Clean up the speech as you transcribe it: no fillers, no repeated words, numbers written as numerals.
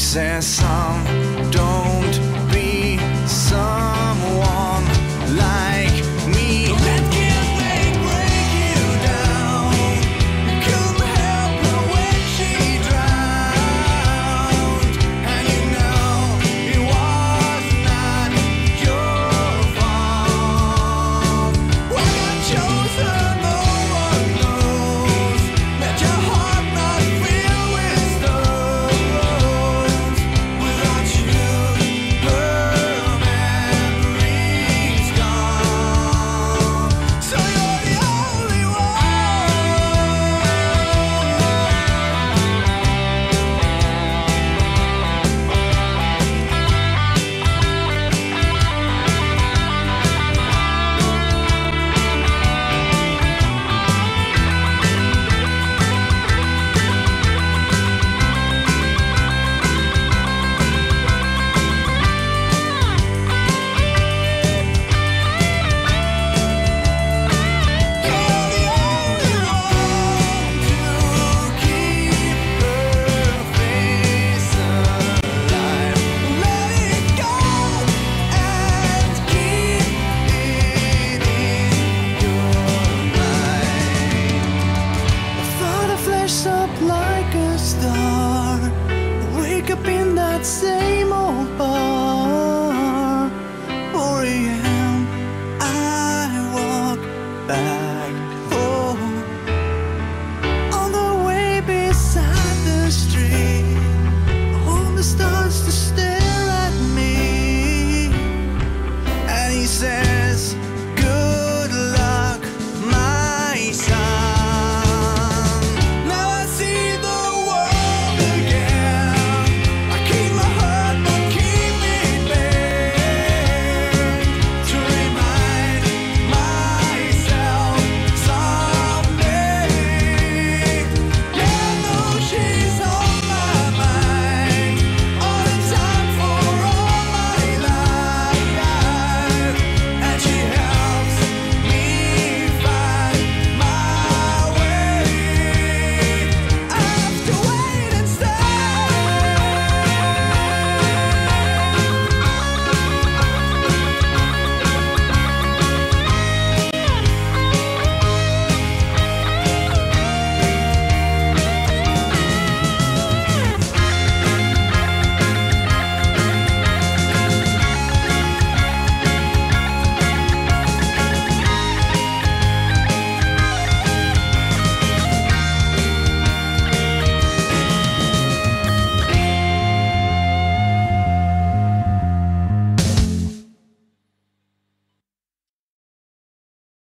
says some don't be someone like me. Let break you down. You couldn't help her when she drowned, and you know it was not your fault. When I chose her, no one knows that your heart not filled with stones. Without you, her memory's gone. So you're the only one. Up like a star, wake up in that same